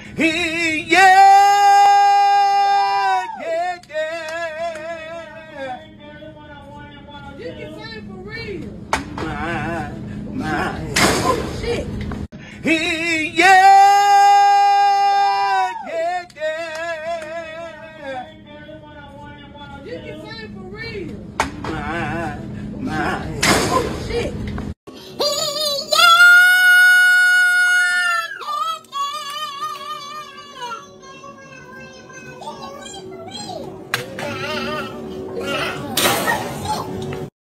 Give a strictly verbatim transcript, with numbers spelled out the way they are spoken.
He, yeah, yeah, yeah. You can say it for real. My, my. Oh, shit. He, yeah, yeah, yeah. You can say it for real. My, my. Oh, shit.